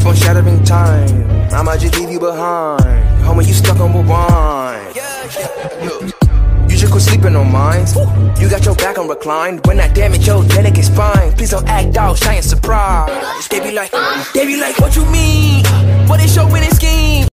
on shattering time. I might just leave you behind. Homie, you stuck on rewind. You just quit sleeping on mines. You got your back on reclined. When I damage your delicate spine, please don't act out, shy and surprised. They be like, what you mean? What is your winning scheme?